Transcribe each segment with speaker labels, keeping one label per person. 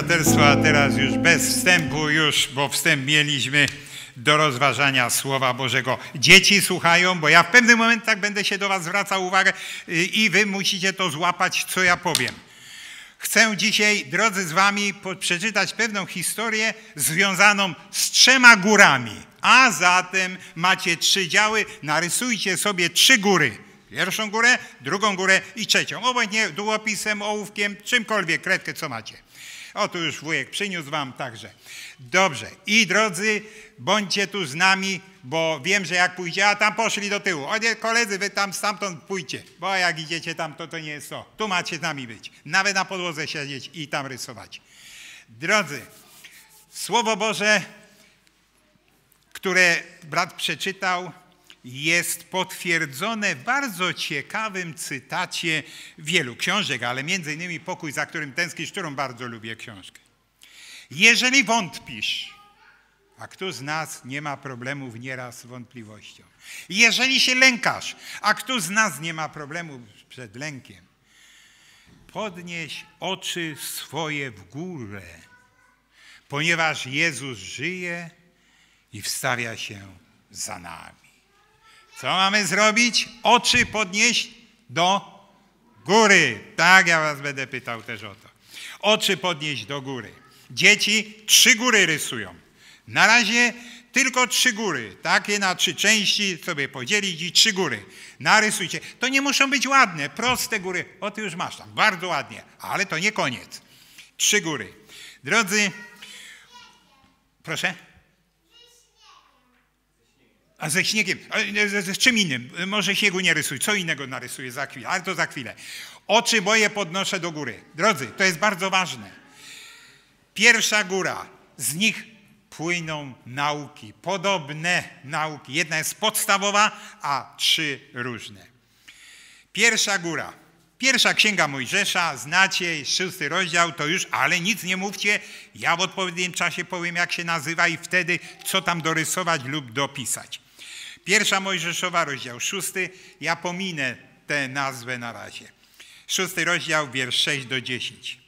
Speaker 1: braterstwo, a teraz już bez wstępu, bo wstęp mieliśmy do rozważania Słowa Bożego. Dzieci słuchają, bo ja w pewnym momentach będę się do was zwracał uwagę i wy musicie to złapać, co ja powiem. Chcę dzisiaj, drodzy, z wami przeczytać pewną historię związaną z 3 górami. A zatem macie 3 działy, narysujcie sobie 3 góry. Pierwszą górę, drugą górę i trzecią. Obojętnie długopisem, ołówkiem, czymkolwiek, kredkę, co macie. O, tu już wujek przyniósł wam także. Dobrze. I drodzy, bądźcie tu z nami, bo wiem, że jak pójdzie, a tam poszli do tyłu. O nie, koledzy, wy tam stamtąd pójdźcie, bo jak idziecie tam, to nie jest to. Tu macie z nami być. Nawet na podłodze siedzieć i tam rysować. Drodzy, Słowo Boże, które brat przeczytał, jest potwierdzone w bardzo ciekawym cytacie wielu książek, ale między innymi Pokój, za którym tęsknisz, którą bardzo lubię książkę. Jeżeli wątpisz, a kto z nas nie ma problemów nieraz z wątpliwością? Jeżeli się lękasz, a kto z nas nie ma problemu przed lękiem? Podnieś oczy swoje w górę, ponieważ Jezus żyje i wstawia się za nami. Co mamy zrobić? Oczy podnieść do góry. Tak, ja was będę pytał też o to. Oczy podnieść do góry. Dzieci 3 góry rysują. Na razie tylko 3 góry. Takie na 3 części sobie podzielić i 3 góry. Narysujcie. To nie muszą być ładne, proste góry. O, ty już masz tam. Bardzo ładnie. Ale to nie koniec. 3 góry. Drodzy, proszę? A ze śniegiem, z czym innym? Może śniegu nie rysuj, co innego narysuję za chwilę, ale to za chwilę. Oczy moje podnoszę do góry. Drodzy, to jest bardzo ważne. Pierwsza góra, z nich płyną nauki, podobne nauki. Jedna jest podstawowa, a 3 różne. Pierwsza góra. Pierwsza Księga Mojżesza, znacie, 6 rozdział, to już, ale nic nie mówcie. Ja w odpowiednim czasie powiem, jak się nazywa i wtedy co tam dorysować lub dopisać. Pierwsza Mojżeszowa, rozdział 6, ja pominę tę nazwę na razie. 6 rozdział, wiersz 6 do 10.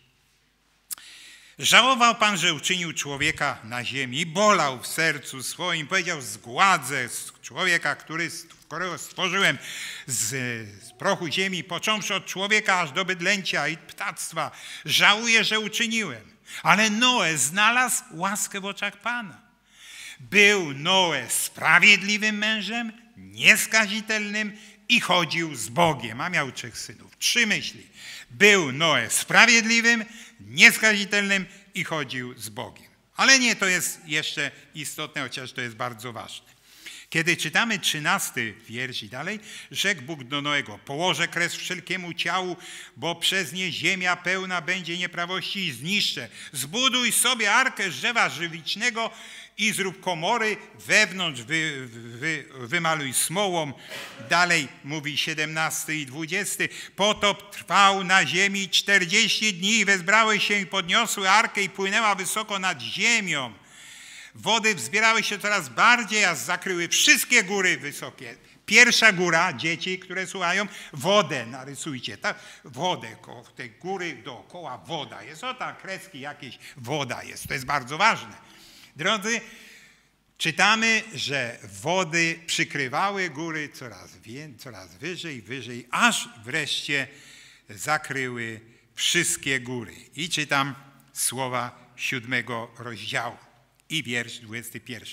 Speaker 1: Żałował Pan, że uczynił człowieka na ziemi, bolał w sercu swoim, powiedział, zgładzę człowieka, którego stworzyłem z prochu ziemi, począwszy od człowieka aż do bydlęcia i ptactwa. Żałuję, że uczyniłem. Ale Noe znalazł łaskę w oczach Pana. Był Noe sprawiedliwym mężem, nieskazitelnym i chodził z Bogiem, a miał 3 synów. 3 myśli. Był Noe sprawiedliwym, nieskazitelnym i chodził z Bogiem. Ale nie, to jest jeszcze istotne, chociaż to jest bardzo ważne. Kiedy czytamy 13 wiersz i dalej, rzekł Bóg do Noego, położę kres wszelkiemu ciału, bo przez nie ziemia pełna będzie nieprawości i zniszczę. Zbuduj sobie arkę z drzewa żywicznego i zrób komory, wewnątrz wymaluj smołą. Dalej mówi 17 i 20. Potop trwał na ziemi 40 dni i wezbrały się i podniosły arkę i płynęła wysoko nad ziemią. Wody wzbierały się coraz bardziej, aż zakryły wszystkie góry wysokie. Pierwsza góra, dzieci, które słuchają, wodę narysujcie. Tak? Wodę, tej góry dookoła woda jest. O tam kreski jakieś, woda jest. To jest bardzo ważne. Drodzy, czytamy, że wody przykrywały góry coraz wyżej, aż wreszcie zakryły wszystkie góry. I czytam słowa 7 rozdziału. I wiersz 21.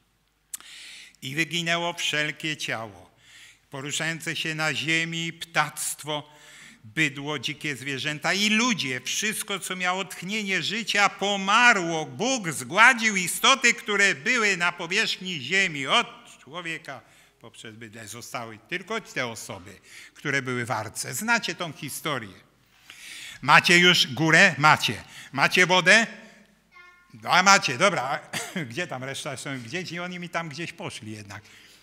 Speaker 1: I wyginęło wszelkie ciało, poruszające się na ziemi, ptactwo, bydło, dzikie zwierzęta i ludzie. Wszystko, co miało tchnienie życia, pomarło. Bóg zgładził istoty, które były na powierzchni ziemi. Od człowieka poprzez bydlę zostały tylko te osoby, które były w arce. Znacie tą historię. Macie już górę? Macie. Macie wodę? A macie, dobra, gdzie tam reszta są? Gdzieś oni mi tam gdzieś poszli jednak.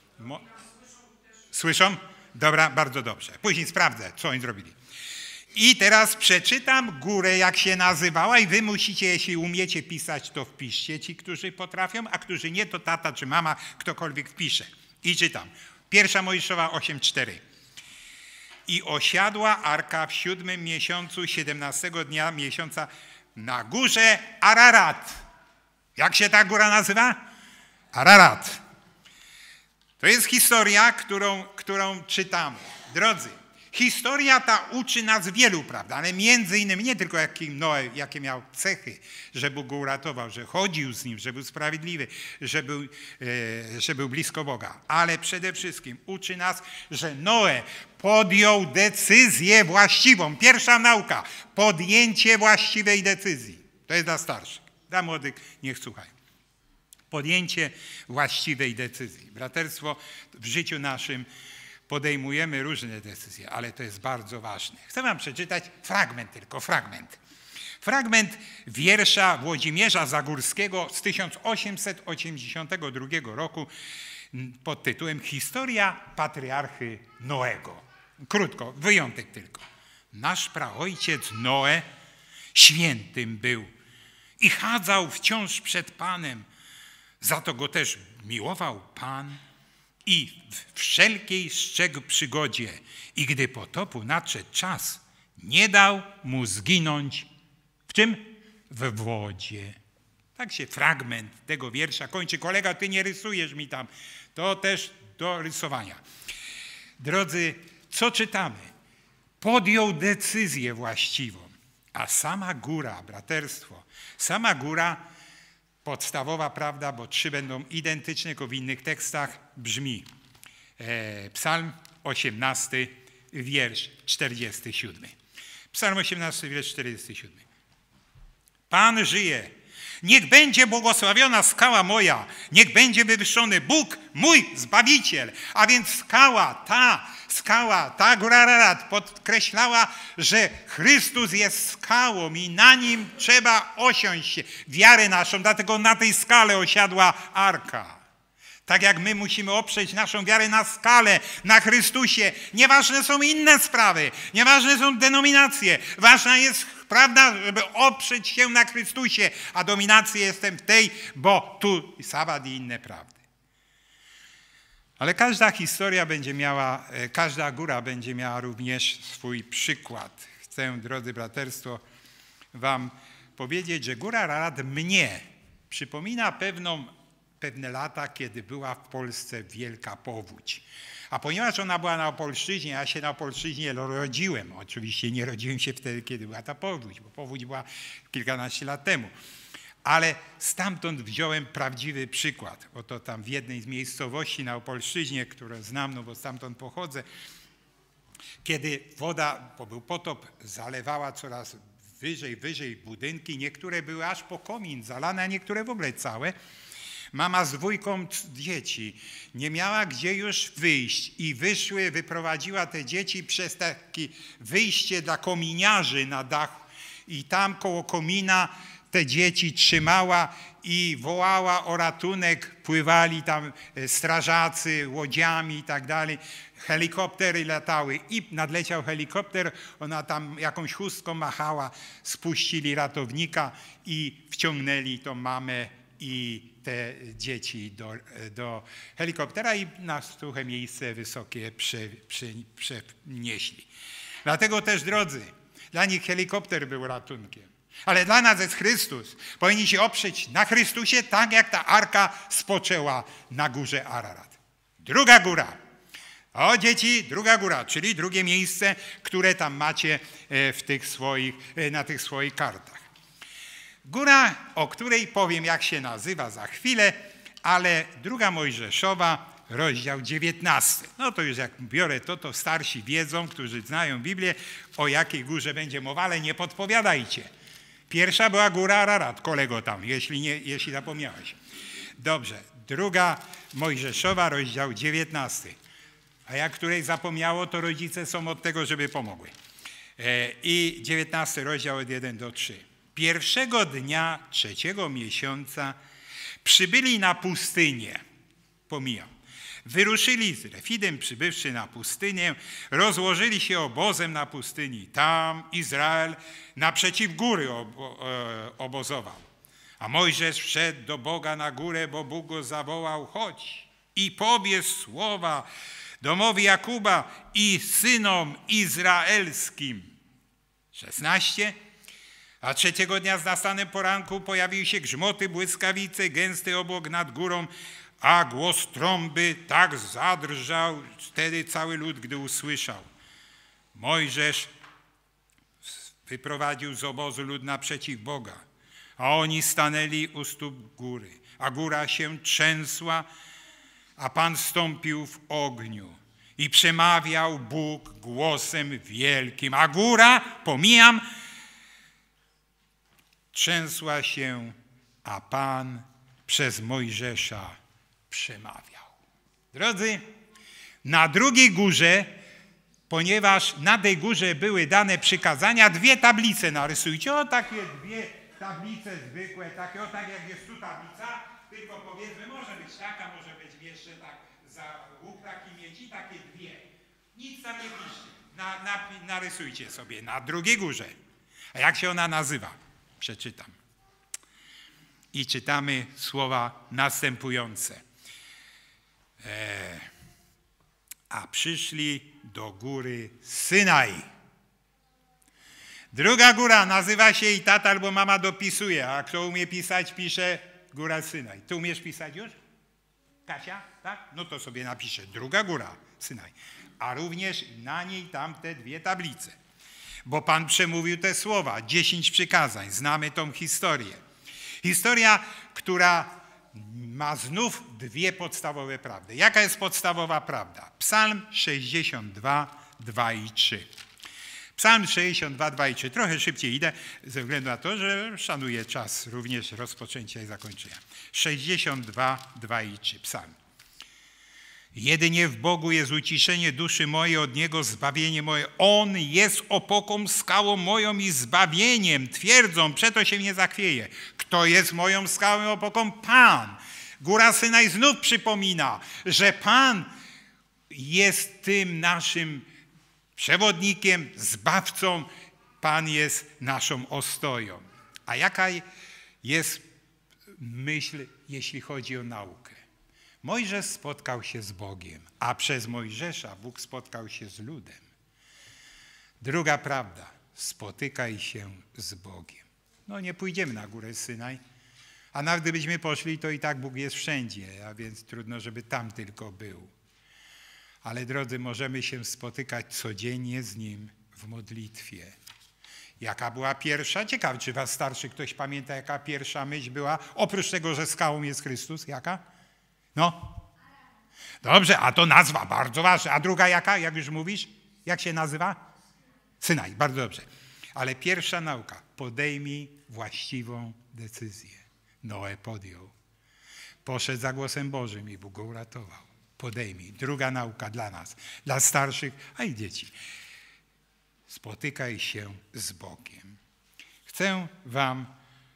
Speaker 1: Słyszą? Dobra, bardzo dobrze. Później sprawdzę, co oni zrobili. I teraz przeczytam górę, jak się nazywała i wy musicie, jeśli umiecie pisać, to wpiszcie ci, którzy potrafią, a którzy nie, to tata czy mama, ktokolwiek wpisze. I czytam. 1 Mojżeszowa 8:4. I osiadła arka w 7 miesiącu, 17 dnia miesiąca na górze Ararat. Jak się ta góra nazywa? Ararat. To jest historia, którą czytamy. Drodzy, historia ta uczy nas wielu prawd, ale między innymi nie tylko jakie miał cechy, że Bóg go uratował, że chodził z nim, że był sprawiedliwy, że był blisko Boga, ale przede wszystkim uczy nas, że Noe podjął decyzję właściwą. Pierwsza nauka, podjęcie właściwej decyzji. To jest dla starszych, dla młodych niech słuchają. Podjęcie właściwej decyzji. Braterstwo, w życiu naszym podejmujemy różne decyzje, ale to jest bardzo ważne. Chcę wam przeczytać fragment. Fragment wiersza Włodzimierza Zagórskiego z 1882 roku pod tytułem Historia patriarchy Noego. Krótko, wyjątek tylko. Nasz praojciec Noe świętym był i chadzał wciąż przed Panem. Za to go też miłował Pan i w wszelkiej strzegł przygodzie. I gdy potopu nadszedł czas, nie dał mu zginąć. W czym? W wodzie. Tak się fragment tego wiersza kończy. Kolega, ty nie rysujesz mi tam. To też do rysowania. Drodzy, co czytamy? Podjął decyzję właściwą. A sama góra, braterstwo, sama góra, podstawowa prawda, bo 3 będą identyczne, tylko w innych tekstach, brzmi Psalm 18, wiersz 47. Psalm 18, wiersz 47. Pan żyje. Niech będzie błogosławiona skała moja. Niech będzie wywyższony Bóg, mój Zbawiciel. A więc skała, ta góra Ararat podkreślała, że Chrystus jest skałą i na nim trzeba osiąść wiarę naszą. Dlatego na tej skale osiadła arka. Tak jak my musimy oprzeć naszą wiarę na skale, na Chrystusie. Nieważne są inne sprawy, nieważne są denominacje. Ważna jest prawda, żeby oprzeć się na Chrystusie, a dominacja jestem w tej, bo tu sabat i inne prawdy. Ale każda historia będzie miała, każda góra będzie miała również swój przykład. Chcę, drodzy braterstwo, wam powiedzieć, że góra Ararat mnie przypomina pewne lata, kiedy była w Polsce wielka powódź. A ponieważ ona była na Opolszczyźnie, ja się na Opolszczyźnie rodziłem. Oczywiście nie rodziłem się wtedy, kiedy była ta powódź, bo powódź była kilkanaście lat temu. Ale stamtąd wziąłem prawdziwy przykład. Oto tam w jednej z miejscowości na Opolszczyźnie, które znam, no bo stamtąd pochodzę, kiedy woda, bo był potop, zalewała coraz wyżej budynki. Niektóre były aż po komin zalane, a niektóre w ogóle całe. Mama z 2 dzieci nie miała gdzie już wyjść i wyprowadziła te dzieci przez takie wyjście dla kominiarzy na dach i tam koło komina te dzieci trzymała i wołała o ratunek. Pływali tam strażacy łodziami i tak dalej. Helikoptery latały i nadleciał helikopter, ona tam jakąś chustką machała, spuścili ratownika i wciągnęli tą mamę i te dzieci do helikoptera i na suche miejsce wysokie przenieśli. Dlatego też, drodzy, dla nich helikopter był ratunkiem. Ale dla nas jest Chrystus. Powinni się oprzeć na Chrystusie, tak jak ta arka spoczęła na górze Ararat. Druga góra. O dzieci, druga góra, czyli drugie miejsce, które tam macie na tych swoich kartach. Góra, o której powiem, jak się nazywa za chwilę, ale druga Mojżeszowa, rozdział 19. No to już jak biorę to starsi wiedzą, którzy znają Biblię, o jakiej górze będzie mowa, ale nie podpowiadajcie. Pierwsza była góra Ararat, kolego tam, jeśli zapomniałeś. Dobrze, druga Mojżeszowa, rozdział 19. A jak której zapomniało, to rodzice są od tego, żeby pomogły. I 19 rozdział od 1 do 3. Pierwszego dnia 3 miesiąca przybyli na pustynię. Pomijam. Wyruszyli z Refidem, przybywszy na pustynię, rozłożyli się obozem na pustyni. Tam Izrael naprzeciw góry obozował. A Mojżesz wszedł do Boga na górę, bo Bóg go zawołał: chodź i powiedz słowa domowi Jakuba i synom izraelskim. 16. A trzeciego dnia z nastanem poranku pojawiły się grzmoty, błyskawice, gęsty obłok nad górą, a głos trąby tak zadrżał wtedy cały lud, gdy usłyszał. Mojżesz wyprowadził z obozu lud naprzeciw Boga, a oni stanęli u stóp góry, a góra się trzęsła, a Pan stąpił w ogniu i przemawiał Bóg głosem wielkim, a góra, pomijam, trzęsła się, a Pan przez Mojżesza przemawiał. Drodzy, na drugiej górze, ponieważ na tej górze były dane przykazania, dwie tablice narysujcie. O, takie dwie tablice zwykłe, takie, o tak jak jest tu tablica, tylko powiedzmy, może być taka, może być jeszcze tak za łuk taki mieć i takie dwie. Nic tam nie piszcie. Narysujcie sobie na drugiej górze. A jak się ona nazywa? Przeczytam. I czytamy słowa następujące. A przyszli do góry Synaj. Druga góra nazywa się, i tata albo mama dopisuje, a kto umie pisać, pisze góra Synaj. Ty umiesz pisać już? Kasia? Tak? No to sobie napiszę. Druga góra Synaj. A również na niej tamte dwie tablice. Bo Pan przemówił te słowa, 10 przykazań. Znamy tą historię. Historia, która ma znów dwie podstawowe prawdy. Jaka jest podstawowa prawda? Psalm 62, 2 i 3. Psalm 62, 2 i 3. Trochę szybciej idę, ze względu na to, że szanuję czas również rozpoczęcia i zakończenia. 62, 2 i 3. Psalm. Jedynie w Bogu jest uciszenie duszy mojej, od Niego zbawienie moje. On jest opoką, skałą moją i zbawieniem, twierdzą, przeto się nie zachwieje. Kto jest moją skałą i opoką? Pan. Góra Synaj znów przypomina, że Pan jest tym naszym przewodnikiem, zbawcą. Pan jest naszą ostoją. A jaka jest myśl, jeśli chodzi o naukę? Mojżesz spotkał się z Bogiem, a przez Mojżesza Bóg spotkał się z ludem. Druga prawda, spotykaj się z Bogiem. No nie pójdziemy na górę Synaj, a nawet gdybyśmy poszli, to i tak Bóg jest wszędzie, a więc trudno, żeby tam tylko był. Ale drodzy, możemy się spotykać codziennie z Nim w modlitwie. Jaka była pierwsza? Ciekawe, czy was starszy ktoś pamięta, jaka pierwsza myśl była? Oprócz tego, że skałą jest Chrystus, jaka? No. Dobrze, a to nazwa bardzo ważna. A druga jaka, jak już mówisz? Jak się nazywa? Synaj, bardzo dobrze. Ale pierwsza nauka, podejmij właściwą decyzję. Noe podjął. Poszedł za głosem Bożym i Bóg go uratował. Podejmij. Druga nauka dla nas, dla starszych, a i dzieci. Spotykaj się z Bogiem. Chcę wam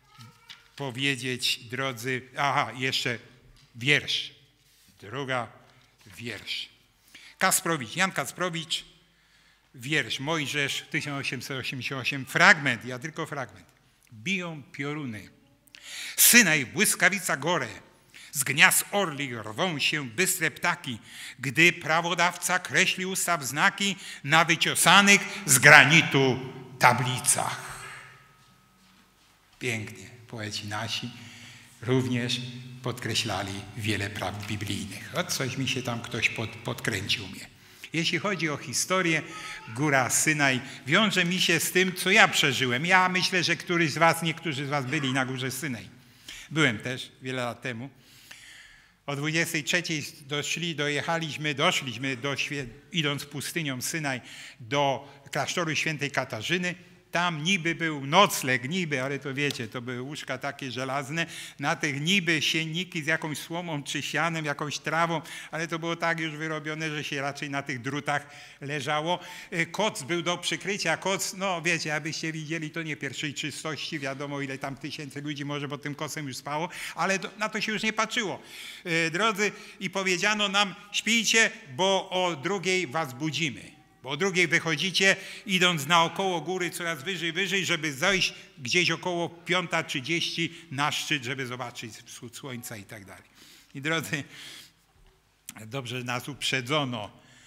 Speaker 1: powiedzieć, drodzy, jeszcze wiersz. Druga wiersz. Kasprowicz, Jan Kasprowicz, wiersz, Mojżesz, 1888, fragment, ja tylko fragment. Biją pioruny. Synaj, błyskawica gore, z gniazd orli rwą się bystre ptaki, gdy prawodawca kreśli ustaw znaki na wyciosanych z granitu tablicach. Pięknie, poeci nasi również podkreślali wiele prawd biblijnych. O, coś mi się tam ktoś podkręcił mnie. Jeśli chodzi o historię, góra Synaj wiąże mi się z tym, co ja przeżyłem. Ja myślę, że niektórzy z was byli na górze Synaj. Byłem też wiele lat temu. O 23:00 doszliśmy, idąc pustynią Synaj, do klasztoru świętej Katarzyny. Tam niby był nocleg, ale to wiecie, to były łóżka takie żelazne, na tych niby sienniki z jakąś słomą czy sianem, jakąś trawą, ale to było tak już wyrobione, że się raczej na tych drutach leżało. Koc był do przykrycia, koc, no wiecie, abyście widzieli, to nie pierwszej czystości, wiadomo ile tam tysięcy ludzi może pod tym kocem już spało, ale na to się już nie patrzyło. Drodzy, i powiedziano nam, śpijcie, bo o 2:00 was budzimy. Bo o 2:00 wychodzicie, idąc naokoło góry coraz wyżej, żeby zejść gdzieś około 5:30 na szczyt, żeby zobaczyć wschód słońca i tak dalej. I drodzy, dobrze nas uprzedzono,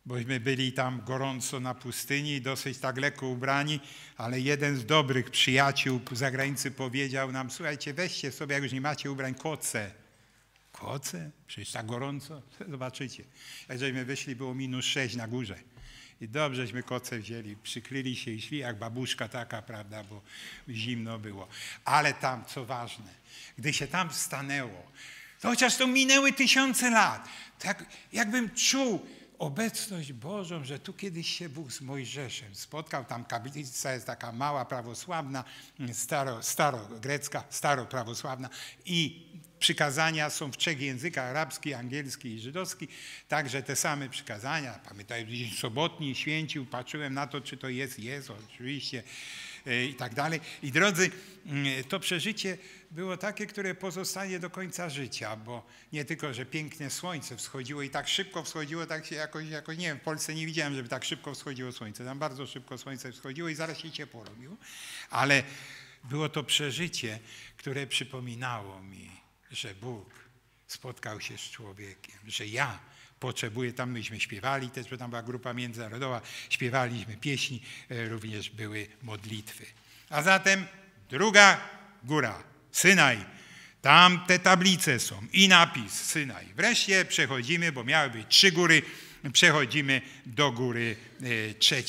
Speaker 1: bośmy byli tam gorąco na pustyni, dosyć tak lekko ubrani, ale jeden z dobrych przyjaciół z zagranicy powiedział nam, słuchajcie, weźcie sobie, jak już nie macie ubrań, koce. Koce? Przecież tak gorąco? Zobaczycie. Jak żeśmy wyszli, było -6 na górze. I dobrześmy koce wzięli, przykryli się i szli jak babuszka taka, prawda, bo zimno było. Ale tam, co ważne, gdy się tam stanęło, to chociaż to minęły tysiące lat, tak jakbym czuł obecność Bożą, że tu kiedyś się Bóg z Mojżeszem spotkał. Tam kaplica jest taka mała, prawosławna, starogrecka, staroprawosławna i przykazania są w 3 językach, arabski, angielski i żydowski, także te same przykazania. Pamiętaj, dzień sobotni święcił, patrzyłem na to, czy to jest Jezus, oczywiście i tak dalej. I drodzy, to przeżycie było takie, które pozostanie do końca życia, bo nie tylko, że piękne słońce wschodziło i tak szybko wschodziło, tak się jakoś nie wiem, w Polsce nie widziałem, żeby tak szybko wschodziło słońce. Tam bardzo szybko słońce wschodziło i zaraz się ciepło robiło, ale było to przeżycie, które przypominało mi, że Bóg spotkał się z człowiekiem, że ja potrzebuję, tam myśmy śpiewali też, bo tam była grupa międzynarodowa, śpiewaliśmy pieśni, również były modlitwy. A zatem druga góra, Synaj, tam te tablice są i napis Synaj. Wreszcie przechodzimy, bo miały być 3 góry, przechodzimy do góry 3.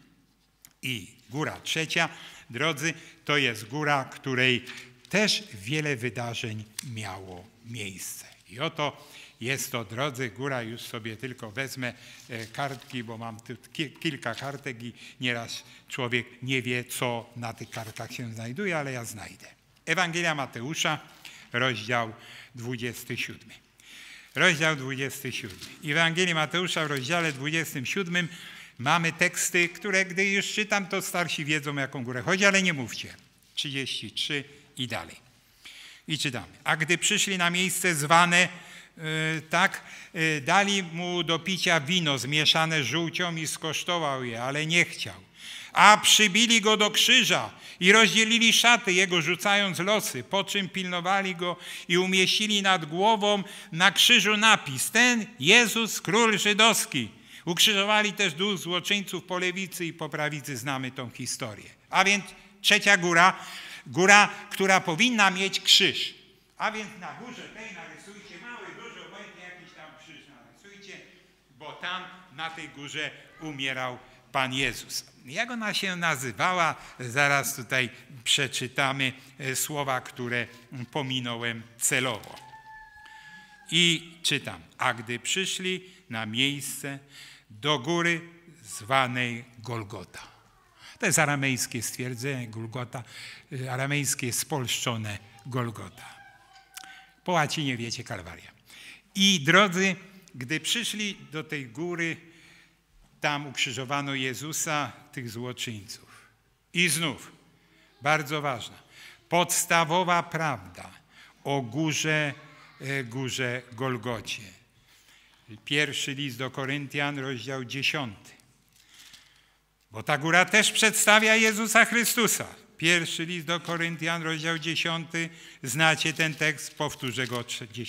Speaker 1: I góra 3, drodzy, to jest góra, której też wiele wydarzeń miało miejsce. I oto jest to, drodzy, góra, już sobie tylko wezmę kartki, bo mam tu kilka kartek i nieraz człowiek nie wie, co na tych kartkach się znajduje, ale ja znajdę. Ewangelia Mateusza, rozdział 27. Rozdział 27. W Ewangelii Mateusza w rozdziale 27 mamy teksty, które gdy już czytam, to starsi wiedzą, jaką górę chodzi, ale nie mówcie. 33 i dalej. I czytamy. A gdy przyszli na miejsce zwane, dali mu do picia wino zmieszane z żółcią i skosztował je, ale nie chciał. A przybili go do krzyża i rozdzielili szaty jego, rzucając losy, po czym pilnowali go i umieścili nad głową na krzyżu napis: ten Jezus, król żydowski. Ukrzyżowali też 2 złoczyńców po lewicy i po prawicy, znamy tą historię. A więc 3 góra, góra, która powinna mieć krzyż. A więc na górze tej narysujcie mały, dużo, obojętnie jakiś tam krzyż narysujcie, bo tam na tej górze umierał Pan Jezus. Jak ona się nazywała? Zaraz tutaj przeczytamy słowa, które pominąłem celowo. I czytam. A gdy przyszli na miejsce do góry zwanej Golgota. To jest aramejskie stwierdzenie, Golgota, aramejskie spolszczone Golgota. Po łacinie wiecie, Kalwaria. I drodzy, gdy przyszli do tej góry, tam ukrzyżowano Jezusa, tych złoczyńców. I znów, bardzo ważna, podstawowa prawda o górze Golgocie. 1 list do Koryntian, rozdział 10. Bo ta góra też przedstawia Jezusa Chrystusa. 1 list do Koryntian, rozdział 10. Znacie ten tekst, powtórzę go,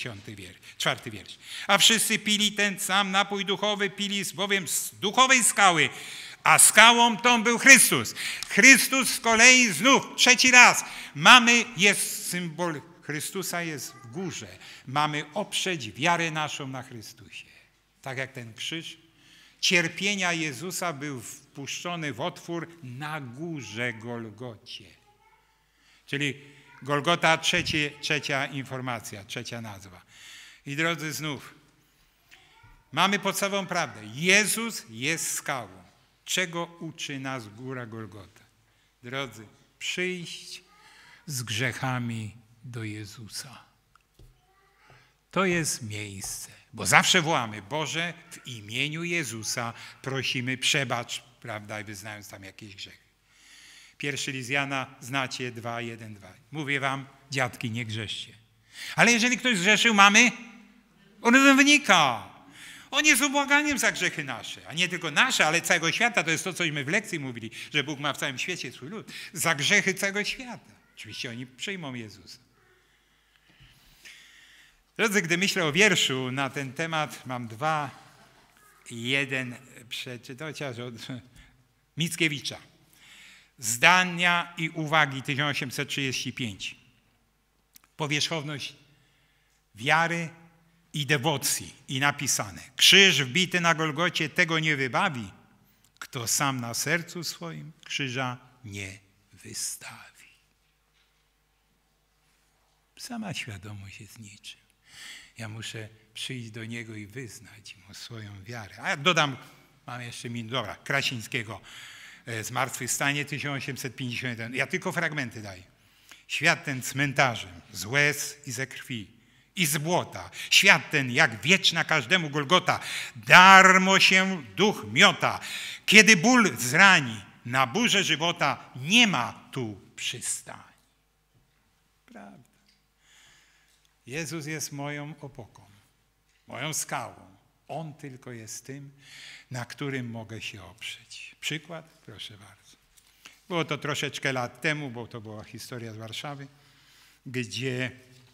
Speaker 1: 4 wiersz. A wszyscy pili ten sam napój duchowy, pili bowiem z duchowej skały, a skałą tą był Chrystus. Chrystus z kolei znów, 3 raz, jest symbol Chrystusa, jest w górze. Mamy oprzeć wiarę naszą na Chrystusie. Tak jak ten krzyż cierpienia Jezusa był wpuszczony w otwór na górze Golgocie. Czyli Golgota, trzecia informacja, 3 nazwa. I drodzy, znów mamy podstawową prawdę. Jezus jest skałą. Czego uczy nas góra Golgota? Drodzy, przyjść z grzechami do Jezusa. To jest miejsce, bo zawsze wołamy: Boże, w imieniu Jezusa prosimy, przebacz, prawda, i wyznając tam jakieś grzechy. 1 list Jana, znacie, 2:1-2. Mówię wam, dziadki, nie grzeszcie. Ale jeżeli ktoś zgrzeszył, mamy wynika. On jest ubłaganiem za grzechy nasze, a nie tylko nasze, ale całego świata. To jest to, cośmy w lekcji mówili, że Bóg ma w całym świecie swój lud. Za grzechy całego świata. Oczywiście oni przyjmą Jezusa. Drodzy, gdy myślę o wierszu na ten temat, mam 2 jeden przeczytał, chociaż od Mickiewicza. Zdania i uwagi 1835. Powierzchowność wiary i dewocji. I napisane: krzyż wbity na Golgocie tego nie wybawi, kto sam na sercu swoim krzyża nie wystawi. Sama świadomość jest niczym. Ja muszę przyjść do Niego i wyznać Mu swoją wiarę. A ja dodam, mam jeszcze minutę, dobra, Krasińskiego, Zmartwychwstanie 1851. Ja tylko fragmenty daję. Świat ten cmentarzem, z łez i ze krwi, i z błota. Świat ten jak wieczna każdemu Golgota. Darmo się duch miota. Kiedy ból zrani na burzę żywota, nie ma tu przystani. Prawda. Jezus jest moją opoką, moją skałą. On tylko jest tym, na którym mogę się oprzeć. Przykład? Proszę bardzo. Było to troszeczkę lat temu, bo to była historia z Warszawy, gdzie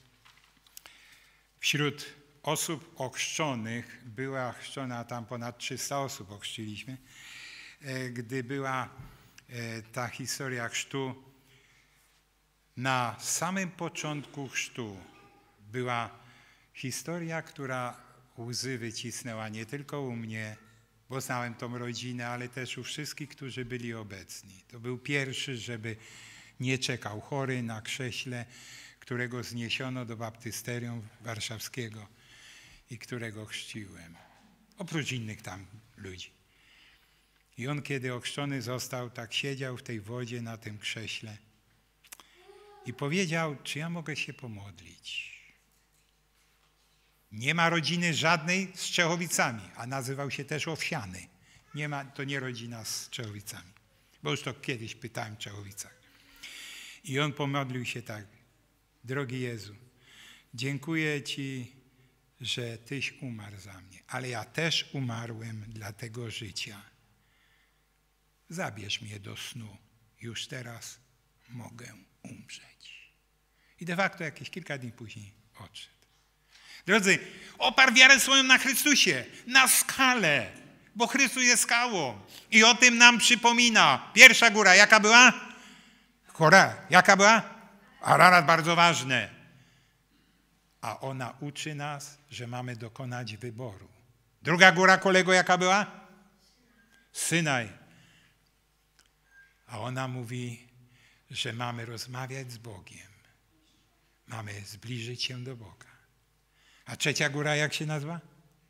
Speaker 1: wśród osób ochrzczonych była chrzczona, tam ponad 300 osób ochrzciliśmy, gdy była ta historia chrztu, na samym początku chrztu była historia, która łzy wycisnęła nie tylko u mnie, bo znałem tą rodzinę, ale też u wszystkich, którzy byli obecni. To był pierwszy, żeby nie czekał chory na krześle, którego zniesiono do baptysterium warszawskiego i którego chrzciłem. Oprócz innych tam ludzi. I on, kiedy ochrzczony został, tak siedział w tej wodzie na tym krześle i powiedział, czy ja mogę się pomodlić. Nie ma rodziny żadnej z Czechowicami, a nazywał się też Owsiany. To nie rodzina z Czechowicami, bo już to kiedyś pytałem w Czechowicach. I on pomodlił się tak: drogi Jezu, dziękuję Ci, że Tyś umarł za mnie, ale ja też umarłem dla tego życia. Zabierz mnie do snu, już teraz mogę umrzeć. I de facto jakieś kilka dni później odszedł. Drodzy, oparł wiarę swoją na Chrystusie, na skale, bo Chrystus jest skałą. I o tym nam przypomina. Pierwsza góra, jaka była? Chora. Jaka była? Ararat, bardzo ważne. A ona uczy nas, że mamy dokonać wyboru. Druga góra, kolego, jaka była? Synaj. A ona mówi, że mamy rozmawiać z Bogiem. Mamy zbliżyć się do Boga. A trzecia góra jak się nazywa?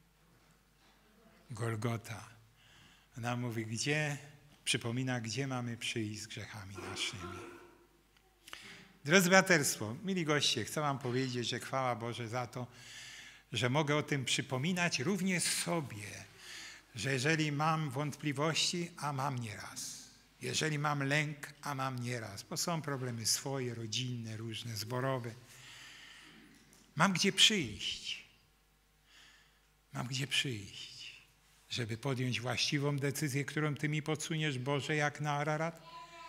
Speaker 1: Golgota. Ona mówi, przypomina, gdzie mamy przyjść z grzechami naszymi. Drodzy braterstwo, mili goście, chcę wam powiedzieć, że chwała Boże za to, że mogę o tym przypominać również sobie, że jeżeli mam wątpliwości, a mam nieraz, jeżeli mam lęk, a mam nieraz, bo są problemy swoje, rodzinne, różne, zborowe, mam gdzie przyjść. Mam gdzie przyjść, żeby podjąć właściwą decyzję, którą Ty mi podsuniesz, Boże, jak na Ararat.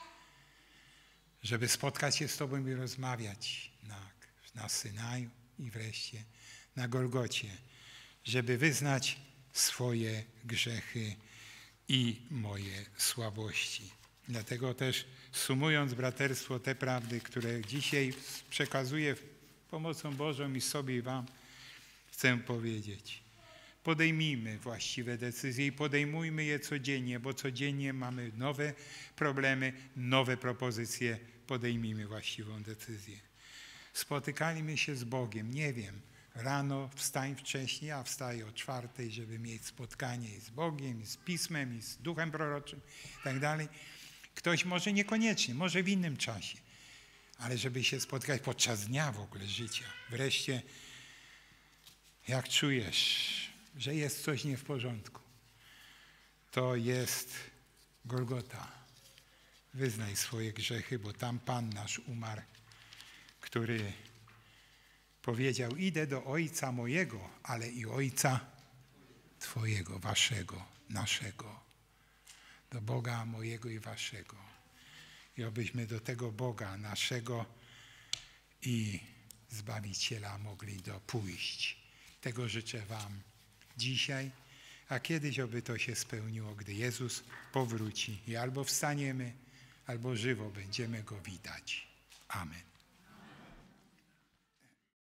Speaker 1: Żeby spotkać się z Tobą i rozmawiać na Synaju i wreszcie na Golgocie. Żeby wyznać swoje grzechy i moje słabości. Dlatego też sumując, braterstwo, te prawdy, które dzisiaj przekazuję pomocą Bożą i sobie i wam, chcę powiedzieć. Podejmijmy właściwe decyzje i podejmujmy je codziennie, bo codziennie mamy nowe problemy, nowe propozycje. Podejmijmy właściwą decyzję. Spotykaliśmy się z Bogiem, nie wiem, rano wstań wcześniej, ja wstaję o 4:00, żeby mieć spotkanie i z Bogiem, i z Pismem, i z Duchem Proroczym i tak dalej. Ktoś może niekoniecznie, może w innym czasie, ale żeby się spotkać podczas dnia w ogóle życia. Wreszcie, jak czujesz, że jest coś nie w porządku, to jest Golgota. Wyznaj swoje grzechy, bo tam Pan nasz umarł, który powiedział, idę do Ojca mojego, ale i Ojca Twojego, Waszego, naszego. Do Boga mojego i Waszego. I obyśmy do tego Boga naszego i Zbawiciela mogli dopójść. Tego życzę Wam dzisiaj, a kiedyś oby to się spełniło, gdy Jezus powróci i albo wstaniemy, albo żywo będziemy Go widać. Amen.